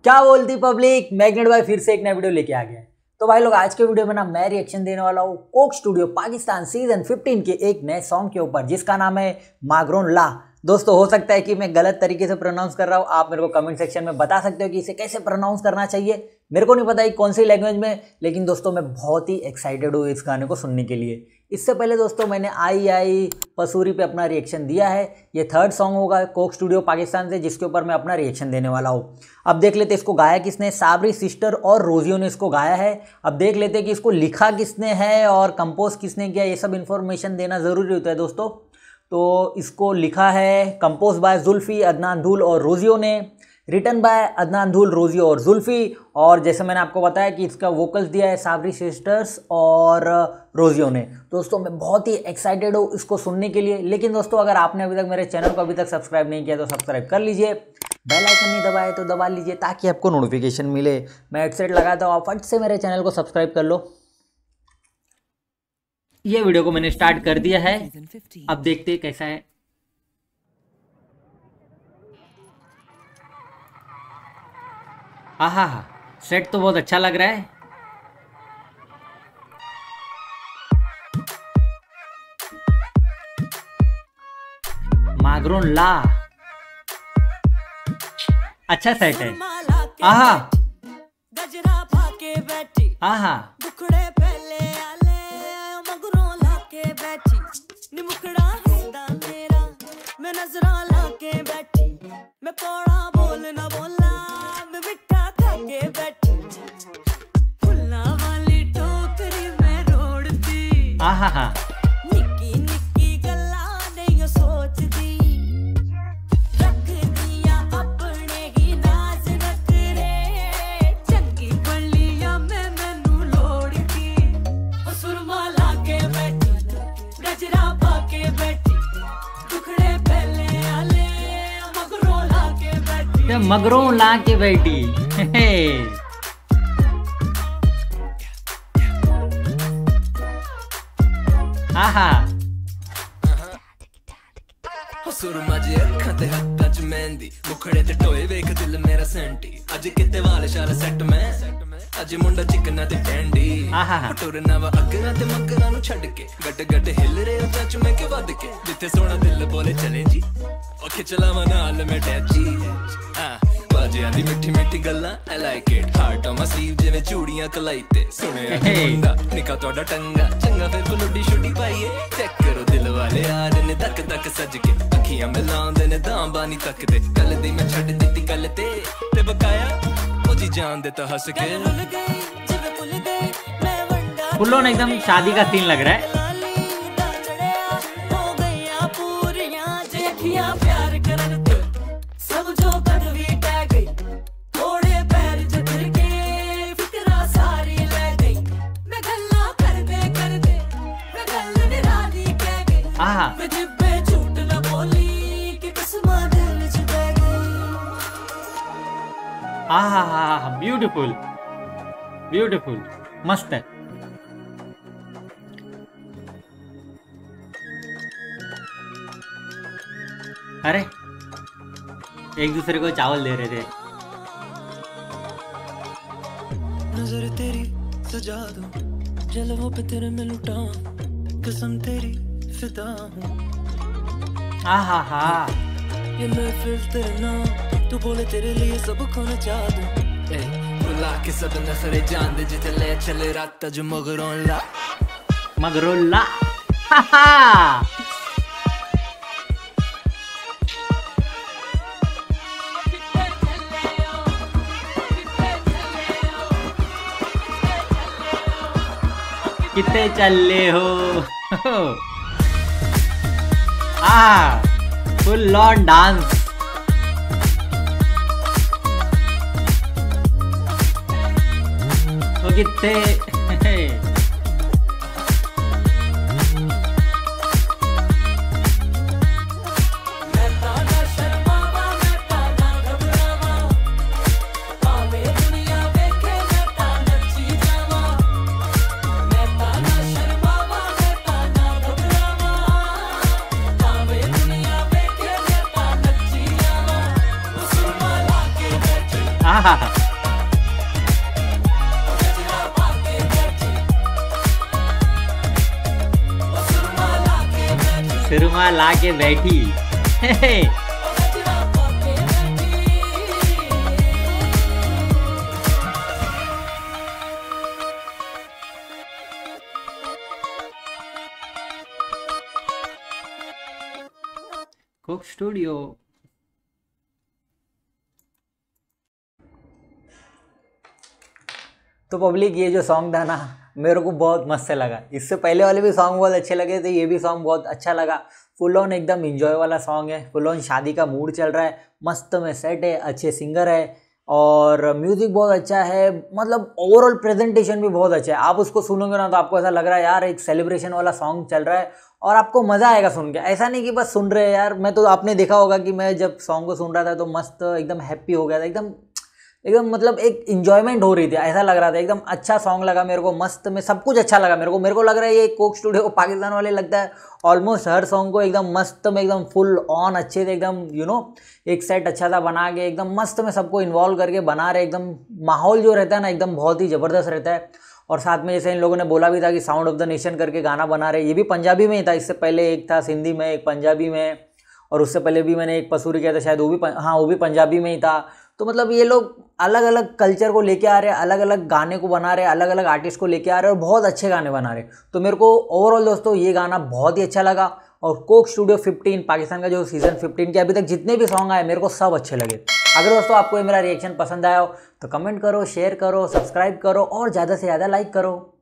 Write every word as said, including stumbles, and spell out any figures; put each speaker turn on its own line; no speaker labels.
क्या बोलती public, magnet भाई फिर से एक नया वीडियो लेके आ गया है। तो भाई लोग आज के वीडियो में ना मैं रिएक्शन देने वाला हूँ Coke studio Pakistan season fifteen के एक नए सॉन्ग के ऊपर जिसका नाम है मागरोन ला। दोस्तों हो सकता है कि मैं गलत तरीके से प्रोनाउंस कर रहा हूँ, आप मेरे को कमेंट सेक्शन में बता सकते हो कि इसे कैसे प्रोनाउंस करना चाहिए। मेरे को नहीं पता कौन सी लैंग्वेज में, लेकिन दोस्तों मैं बहुत ही एक्साइटेड हूँ इस गाने को सुनने के लिए। इससे पहले दोस्तों मैंने आई आई पसूरी पे अपना रिएक्शन दिया है। ये थर्ड सॉन्ग होगा कोक स्टूडियो पाकिस्तान से जिसके ऊपर मैं अपना रिएक्शन देने वाला हूँ। अब देख लेते इसको गाया किसने, साबरी सिस्टर और रोजियो ने इसको गाया है। अब देख लेते कि इसको लिखा किसने है और कंपोज किसने किया, ये सब इन्फॉर्मेशन देना ज़रूरी होता है दोस्तों। तो इसको लिखा है कंपोज बाय जुल्फी, अदनान धूल और रोजियो ने, रिटर्न बाय अदनान धूल, रोजियो और जुल्फी। और जैसे मैंने आपको बताया कि इसका वोकल्स दिया है साबरी सिस्टर्स और रोजियो ने। दोस्तों मैं बहुत ही एक्साइटेड हूँ इसको सुनने के लिए। लेकिन दोस्तों अगर आपने अभी तक मेरे चैनल को अभी तक सब्सक्राइब नहीं किया तो सब्सक्राइब कर लीजिए, बेल आइकन नहीं दबाए तो दबा लीजिए ताकि आपको नोटिफिकेशन मिले। मैं हेडसेट लगाता हूँ, आप फट से मेरे चैनल को सब्सक्राइब कर लो। ये वीडियो को मैंने स्टार्ट कर दिया है, अब देखते हैं कैसा है। आहा हा, सेट तो बहुत अच्छा लग रहा है। मागरोन ला अच्छा सेट है। आहा आहा मैं नजरा लाके बैठी, मैं कोड़ा बोल ना बोला, मैं मिठा खाके बैठी, फुल्ला वाली टोकरी में रोड़ती। आहा हा निक्की निक्की गल्ला नहीं सोचदी, रख दिया अपने ही नाज नखरे, चंगी बलिया में मैनू लोड़ती। ओ सुरमा लाके बैठी, गजरा पाके बैठी, मगरों ला के बैठी। आहा सुरमा जी अखां ते हत्थां च मेहंदी, मुखड़े ते टोए वेख दिल मेरा सेंटी, अज किते वाल शाल सेट में, अज मुंडा चिकना ते टेंडी, टुरना वा अगरा ते मगरा नु छड्ड के, गट गट हिल रे टच में के वध के, जिथे सोना दिल बोले चले जी, ओ खिचलावा नाल मैं टैची। बाजियां दी मिठी मिठी गल्लां I like it, heart on my sleeve जिवें चूड़ियां कलाई ते, सुने मुंडा निका तोड़ा टंगा, चंगा फिर बलुडी शुडी पाइए, चेक करो दिल वाले यार ने तक तक सज के, अखियां मिलांदे ने दां बानी तक ते, गल दी मैं छड्ड दित्ती गल ते ते बकाया ओ जी जान दे तो हंस के। फुल ऑन एकदम शादी का सीन लग रहा है। आहा हा हा, ब्यूटीफुल ब्यूटीफुल, मस्त है। अरे एक दूसरे को चावल दे रहे थे। नजर तेरी सजा दूं, जलवों पे तेरे में लुटा, कसम तेरी फिदा हूं। आहा हा ये महफिल तेरे नाम, तू बोले तेरे लिए सब खोना चाह दूं, बुला के सब नखरे जान दे जिथे ले चले रात जो मगरों ला मगरों ला। हा हा कितने चले हो। आ फुल ऑन डांस। वो कितने
हाँ सुरमा ला के बैठी कोक स्टूडियो।
तो पब्लिक ये जो सॉन्ग था ना मेरे को बहुत मस्त लगा। इससे पहले वाले भी सॉन्ग बहुत अच्छे लगे थे, ये भी सॉन्ग बहुत अच्छा लगा। फुल ऑन एकदम इंजॉय वाला सॉन्ग है, फुल ऑन शादी का मूड चल रहा है, मस्त में सेट है, अच्छे सिंगर है और म्यूजिक बहुत अच्छा है। मतलब ओवरऑल प्रेजेंटेशन भी बहुत अच्छा है। आप उसको सुनोगे ना तो आपको ऐसा लग रहा है यार एक सेलिब्रेशन वाला सॉन्ग चल रहा है और आपको मज़ा आएगा सुन के। ऐसा नहीं कि बस सुन रहे हैं यार। मैं तो आपने देखा होगा कि मैं जब सॉन्ग को सुन रहा था तो मस्त एकदम हैप्पी हो गया था, एकदम एकदम मतलब एक इंजॉयमेंट हो रही थी, ऐसा लग रहा था। एकदम अच्छा सॉन्ग लगा मेरे को, मस्त में सब कुछ अच्छा लगा मेरे को। मेरे को लग रहा है ये कोक स्टूडियो पाकिस्तान वाले लगता है ऑलमोस्ट हर सॉन्ग को एकदम मस्त में एकदम फुल ऑन अच्छे से एकदम यू नो एक सेट अच्छा सा बना के एकदम मस्त में सबको इन्वॉल्व करके बना रहे। एकदम माहौल जो रहता है ना एकदम बहुत ही ज़बरदस्त रहता है। और साथ में जैसे इन लोगों ने बोला भी था कि साउंड ऑफ द नेशन करके गाना बना रहे, ये भी पंजाबी में ही था। इससे पहले एक था सिंधी में, एक पंजाबी में, और उससे पहले भी मैंने एक पसूरी किया था शायद, वो भी हाँ वो भी पंजाबी में ही था। तो मतलब ये लोग अलग अलग कल्चर को लेके आ रहे हैं, अलग अलग गाने को बना रहे हैं, अलग अलग आर्टिस्ट को लेके आ रहे हैं और बहुत अच्छे गाने बना रहे हैं। तो मेरे को ओवरऑल दोस्तों ये गाना बहुत ही अच्छा लगा। और कोक स्टूडियो फिफ्टीन पाकिस्तान का जो सीजन फिफ्टीन के अभी तक जितने भी सॉन्ग आए मेरे को सब अच्छे लगे। अगर दोस्तों आपको ये मेरा रिएक्शन पसंद आया हो तो कमेंट करो, शेयर करो, सब्सक्राइब करो और ज़्यादा से ज़्यादा लाइक करो।